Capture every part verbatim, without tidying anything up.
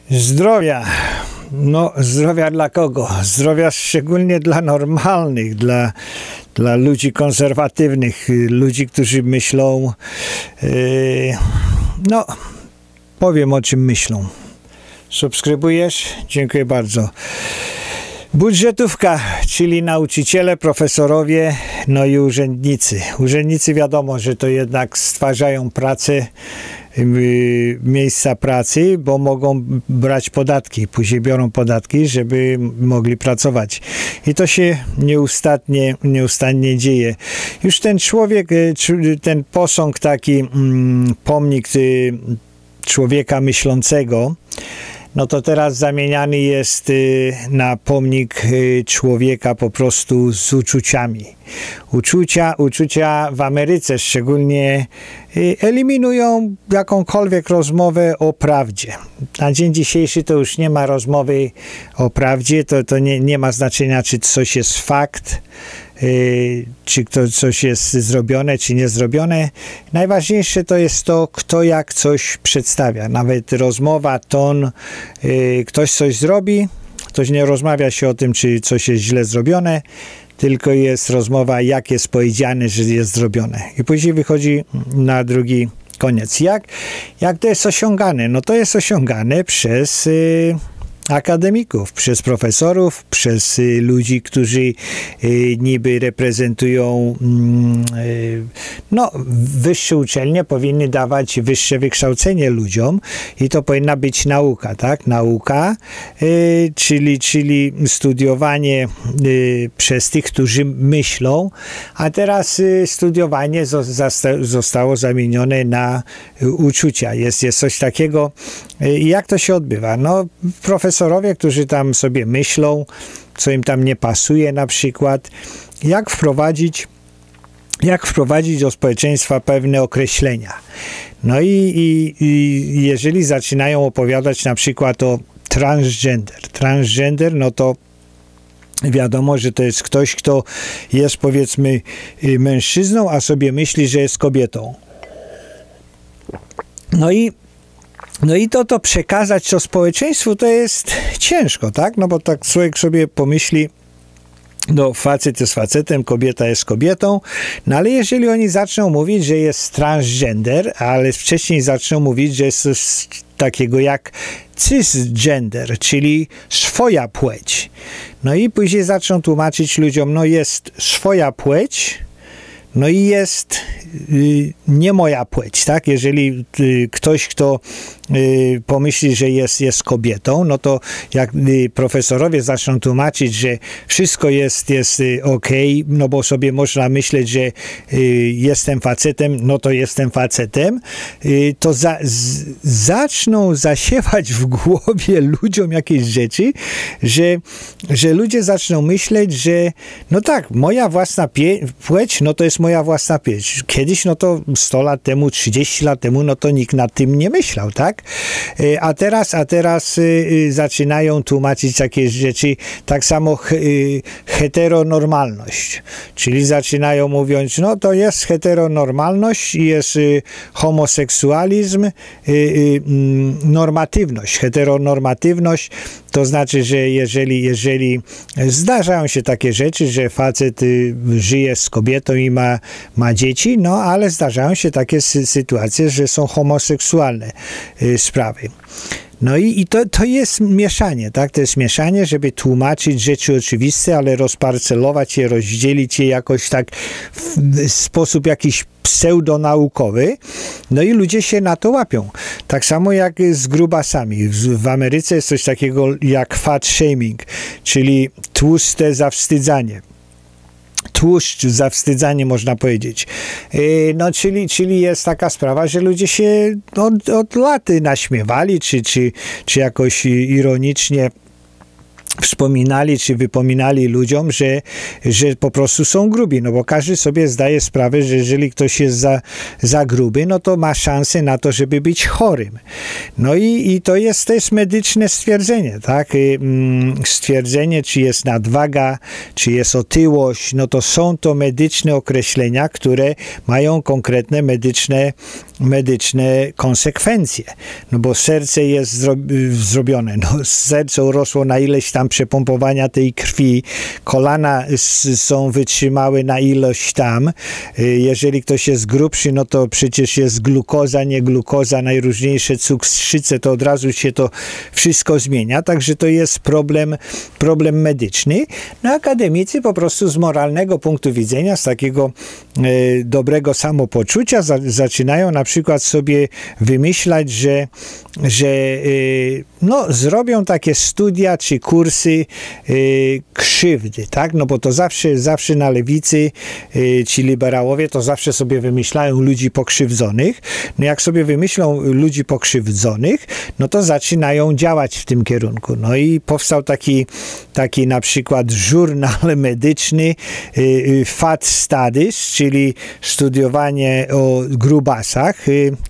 Zdrowia. No, zdrowia dla kogo? Zdrowia szczególnie dla normalnych, dla, dla ludzi konserwatywnych, ludzi, którzy myślą, yy, no, powiem o czym myślą. Subskrybujesz? Dziękuję bardzo. Budżetówka, czyli nauczyciele, profesorowie, no i urzędnicy. Urzędnicy wiadomo, że to jednak stwarzają pracę, miejsca pracy, bo mogą brać podatki, później biorą podatki, żeby mogli pracować. I to się nieustannie, nieustannie dzieje. Już ten człowiek, ten posąg, taki pomnik człowieka myślącego, no to teraz zamieniany jest na pomnik człowieka po prostu z uczuciami. Uczucia, uczucia w Ameryce szczególnie eliminują jakąkolwiek rozmowę o prawdzie. Na dzień dzisiejszy to już nie ma rozmowy o prawdzie, to, to nie, nie ma znaczenia, czy coś jest fakt, Yy, czy to coś jest zrobione, czy nie zrobione. Najważniejsze to jest to, kto jak coś przedstawia. Nawet rozmowa, ton, yy, ktoś coś zrobi, ktoś nie rozmawia się o tym, czy coś jest źle zrobione, tylko jest rozmowa, jak jest powiedziane, że jest zrobione. I później wychodzi na drugi koniec. Jak, jak to jest osiągane? No to jest osiągane przez Yy, akademików, przez profesorów, przez y, ludzi, którzy y, niby reprezentują y, no, wyższe uczelnie, powinny dawać wyższe wykształcenie ludziom i to powinna być nauka, tak? Nauka, y, czyli, czyli studiowanie y, przez tych, którzy myślą, a teraz y, studiowanie zosta zostało zamienione na y, uczucia. Jest, jest coś takiego. Y, jak to się odbywa? No, profesor Profesorowie, którzy tam sobie myślą, co im tam nie pasuje na przykład, jak wprowadzić, jak wprowadzić do społeczeństwa pewne określenia. No i, i, i jeżeli zaczynają opowiadać na przykład o transgender. Transgender, no to wiadomo, że to jest ktoś, kto jest powiedzmy mężczyzną, a sobie myśli, że jest kobietą. No i No i to, to przekazać to społeczeństwu to jest ciężko, tak? No bo tak człowiek sobie pomyśli, no facet jest facetem, kobieta jest kobietą, no ale jeżeli oni zaczną mówić, że jest transgender, ale wcześniej zaczną mówić, że jest coś takiego jak cisgender, czyli swoja płeć. No i później zaczną tłumaczyć ludziom, no jest swoja płeć, no i jest y, nie moja płeć, tak? Jeżeli y, ktoś, kto y, pomyśli, że jest, jest kobietą, no to jak y, profesorowie zaczną tłumaczyć, że wszystko jest, jest y, okej, no bo sobie można myśleć, że y, jestem facetem, no to jestem facetem, y, to za, z, zaczną zasiewać w głowie ludziom jakieś rzeczy, że, że ludzie zaczną myśleć, że no tak, moja własna pie, płeć, no to jest moja własna płeć. Kiedyś, no to sto lat temu, trzydzieści lat temu, no to nikt nad tym nie myślał, tak? A teraz, a teraz y, zaczynają tłumaczyć takie rzeczy, tak samo y, heteronormalność. Czyli zaczynają mówiąc, no to jest heteronormalność i jest y, homoseksualizm, y, y, normatywność. Heteronormatywność to znaczy, że jeżeli, jeżeli zdarzają się takie rzeczy, że facet y, żyje z kobietą i ma, ma dzieci, no ale zdarzają się takie sy sytuacje, że są homoseksualne y, sprawy. No i, i to, to jest mieszanie, tak? To jest mieszanie, żeby tłumaczyć rzeczy oczywiste, ale rozparcelować je, rozdzielić je jakoś tak w, w sposób jakiś pseudonaukowy, no i ludzie się na to łapią. Tak samo jak z grubasami. W, w Ameryce jest coś takiego jak fat shaming, czyli tłuste zawstydzanie. Tłuszcz, zawstydzanie można powiedzieć. No, czyli, czyli jest taka sprawa, że ludzie się od, od lat naśmiewali, czy, czy, czy jakoś ironicznie wspominali czy wypominali ludziom, że, że po prostu są grubi, no bo każdy sobie zdaje sprawę, że jeżeli ktoś jest za, za gruby, no to ma szansę na to, żeby być chorym. No i, i to jest też medyczne stwierdzenie, tak? Stwierdzenie, czy jest nadwaga, czy jest otyłość, no to są to medyczne określenia, które mają konkretne medyczne medyczne konsekwencje. No bo serce jest zro zrobione, no serce urosło na ileś tam przepompowania tej krwi, kolana są wytrzymałe na ilość tam. Jeżeli ktoś jest grubszy, no to przecież jest glukoza, nie glukoza, najróżniejsze cukrzyce, to od razu się to wszystko zmienia, także to jest problem, problem medyczny. No akademicy po prostu z moralnego punktu widzenia, z takiego e, dobrego samopoczucia za, zaczynają na przykład sobie wymyślać, że, że y, no, zrobią takie studia czy kursy y, krzywdy, tak? No bo to zawsze, zawsze na lewicy y, ci liberałowie to zawsze sobie wymyślają ludzi pokrzywdzonych. No jak sobie wymyślą ludzi pokrzywdzonych, no to zaczynają działać w tym kierunku. No i powstał taki, taki na przykład żurnal medyczny y, y, Fat Studies, czyli studiowanie o grubasach,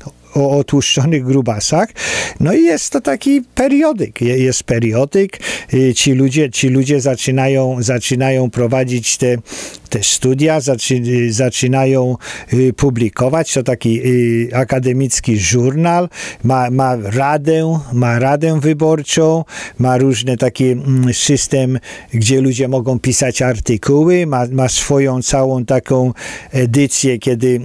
o otłuszczonych grubasach. No i jest to taki periodyk. Jest periodyk. Ci ludzie, ci ludzie zaczynają, zaczynają prowadzić te, te studia, zaczy, zaczynają publikować. To taki akademicki żurnal. Ma, ma radę, ma radę wyborczą, ma różny taki system, gdzie ludzie mogą pisać artykuły, ma, ma swoją całą taką edycję, kiedy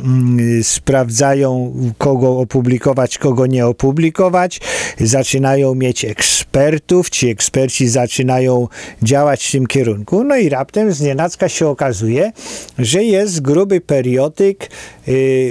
sprawdzają, kogo opublikować, kogo nie opublikować. Zaczynają mieć ekspertów, ci eksperci zaczynają działać w tym kierunku, no i raptem znienacka się okazuje, że jest gruby periodyk yy,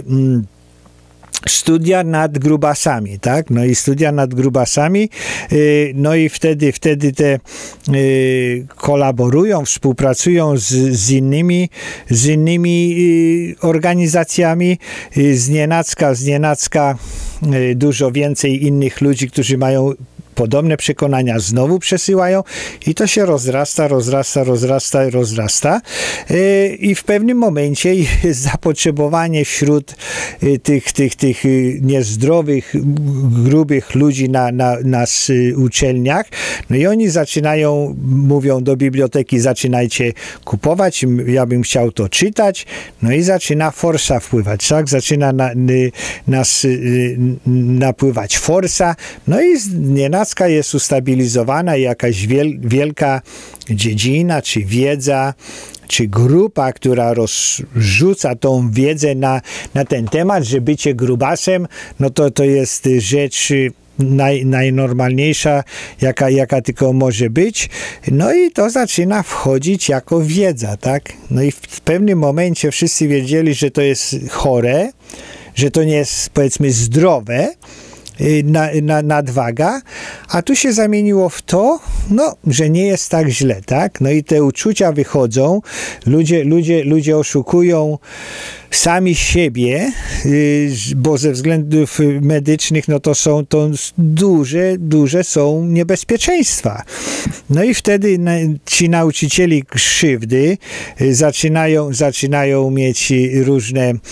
studia nad grubasami, tak? No i studia nad grubasami, yy, no i wtedy, wtedy te yy, kolaborują, współpracują z, z innymi, z innymi yy, organizacjami. Yy, znienacka, znienacka yy, dużo więcej innych ludzi, którzy mają podobne przekonania, znowu przesyłają i to się rozrasta, rozrasta, rozrasta, rozrasta i w pewnym momencie jest zapotrzebowanie wśród tych, tych, tych niezdrowych, grubych ludzi na, na, na uczelniach. No i oni zaczynają, mówią do biblioteki, zaczynajcie kupować, ja bym chciał to czytać, no i zaczyna forsa wpływać, tak? Zaczyna na, nas napływać forsa, no i nienacka jest ustabilizowana jakaś wiel, wielka dziedzina, czy wiedza, czy grupa, która rozrzuca tą wiedzę na, na ten temat, że bycie grubasem, no to to jest rzecz Naj, najnormalniejsza, jaka, jaka tylko może być. No i to zaczyna wchodzić jako wiedza, tak? No i w pewnym momencie wszyscy wiedzieli, że to jest chore, że to nie jest, powiedzmy, zdrowe, Na, na, nadwaga, a tu się zamieniło w to, no, że nie jest tak źle, tak? No i te uczucia wychodzą, ludzie, ludzie, ludzie oszukują sami siebie, bo ze względów medycznych, no to są to duże, duże są niebezpieczeństwa. No i wtedy ci nauczycieli krzywdy zaczynają, zaczynają mieć różne e,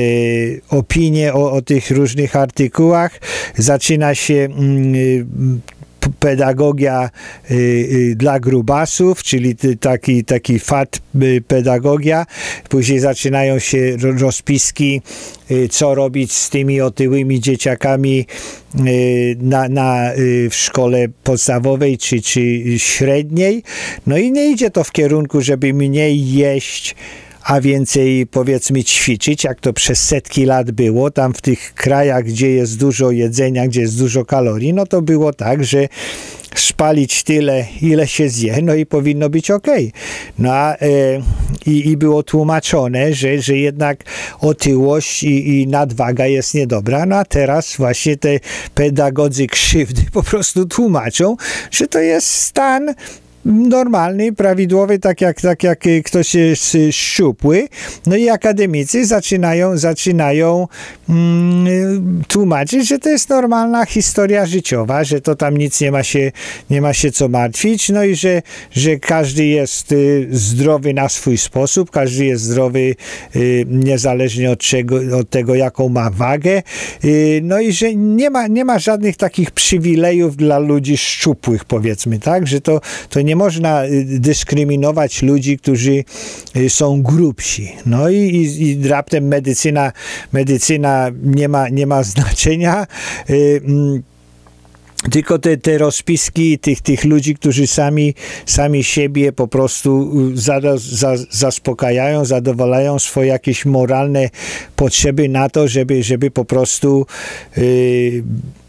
opinie o, o tych różnych artykułach, zaczyna się mm, pedagogia y, y, dla grubasów, czyli ty, taki, taki fat y, pedagogia. Później zaczynają się rozpiski, y, co robić z tymi otyłymi dzieciakami y, na, na, y, w szkole podstawowej czy, czy średniej. No i nie idzie to w kierunku, żeby mniej jeść, a więcej, powiedzmy, ćwiczyć, jak to przez setki lat było, tam w tych krajach, gdzie jest dużo jedzenia, gdzie jest dużo kalorii, no to było tak, że spalić tyle, ile się zje, no i powinno być ok. No a, e, i, i było tłumaczone, że, że jednak otyłość i, i nadwaga jest niedobra, no a teraz właśnie te pedagodzy krzywdy po prostu tłumaczą, że to jest stan normalny, prawidłowy, tak jak, tak jak ktoś jest szczupły. No i akademicy zaczynają, zaczynają mm, tłumaczyć, że to jest normalna historia życiowa, że to tam nic nie ma się, nie ma się co martwić, no i że, że każdy jest y, zdrowy na swój sposób, każdy jest zdrowy y, niezależnie od, czego, od tego, jaką ma wagę, y, no i że nie ma, nie ma żadnych takich przywilejów dla ludzi szczupłych, powiedzmy, tak, że to, to nie można dyskryminować ludzi, którzy są grubsi. No i, i, i raptem medycyna, medycyna nie ma, nie ma znaczenia. Y, mm, Tylko te, te rozpiski tych, tych ludzi, którzy sami, sami siebie po prostu za, za, zaspokajają, zadowalają swoje jakieś moralne potrzeby na to, żeby, żeby po prostu yy,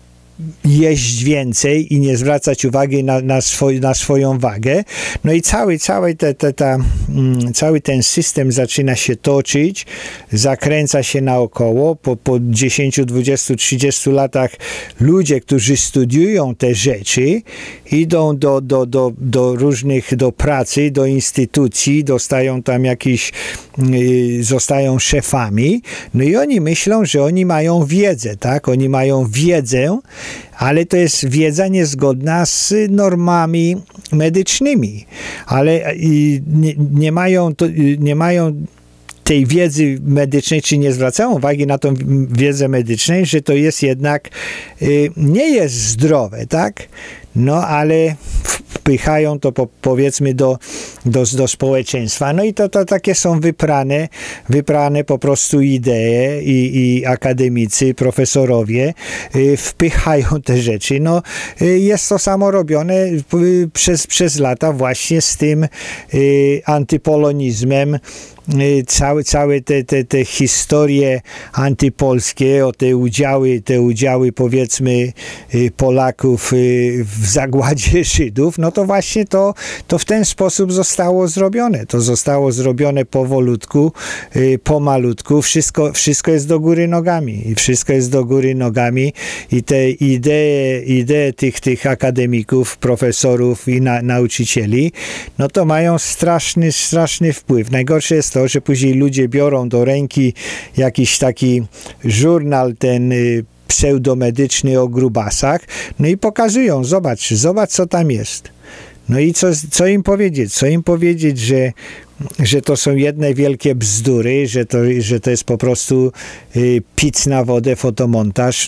jeść więcej i nie zwracać uwagi na, na, swoj, na swoją wagę. No i cały, cały, te, te, ta, mm, cały ten system zaczyna się toczyć, zakręca się naokoło. Po, po dziesięciu, dwudziestu, trzydziestu latach ludzie, którzy studiują te rzeczy, idą do, do, do, do różnych, do pracy, do instytucji, dostają tam jakiś, yy, zostają szefami, no i oni myślą, że oni mają wiedzę, tak? Oni mają wiedzę, ale to jest wiedza niezgodna z normami medycznymi, ale nie, nie mają, to, nie mają tej wiedzy medycznej, czy nie zwracają uwagi na tą wiedzę medyczną, że to jest jednak, y, nie jest zdrowe, tak? No, ale wpychają to po, powiedzmy do, do, do społeczeństwa. No i to, to takie są wyprane, wyprane po prostu idee i, i akademicy, profesorowie y, wpychają te rzeczy. No, y, jest to samo robione y, przez, przez lata właśnie z tym y, antypolonizmem, Całe, całe te, te, te historie antypolskie, o te udziały, te udziały powiedzmy Polaków w zagładzie Żydów, no to właśnie to, to w ten sposób zostało zrobione. To zostało zrobione powolutku, pomalutku. Wszystko, wszystko jest do góry nogami. I wszystko jest do góry nogami i te idee, idee tych, tych akademików, profesorów i na, nauczycieli, no to mają straszny, straszny wpływ. Najgorsze jest to, że później ludzie biorą do ręki jakiś taki żurnal, ten y, pseudomedyczny o grubasach, no i pokazują, zobacz, zobacz co tam jest. No i co, co im powiedzieć? Co im powiedzieć, że, że to są jedne wielkie bzdury, że to, że to jest po prostu y, pic na wodę, fotomontaż.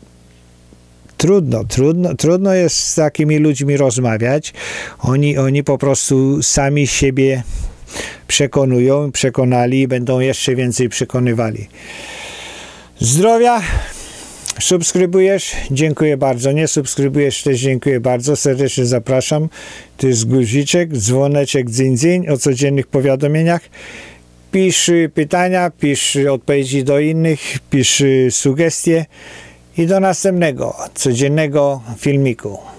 Trudno, trudno, trudno jest z takimi ludźmi rozmawiać. Oni, oni po prostu sami siebie przekonują, przekonali i będą jeszcze więcej przekonywali. Zdrowia! Subskrybujesz? Dziękuję bardzo. Nie subskrybujesz? Też dziękuję bardzo. Serdecznie zapraszam. To jest guziczek, dzwoneczek, dzyń, dzyń o codziennych powiadomieniach. Pisz pytania, pisz odpowiedzi do innych, pisz sugestie i do następnego codziennego filmiku.